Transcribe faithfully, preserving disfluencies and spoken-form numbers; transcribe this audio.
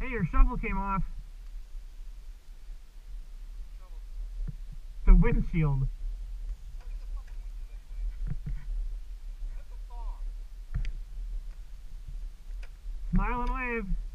Hey, your shovel came off. The windshield. Smile and wave.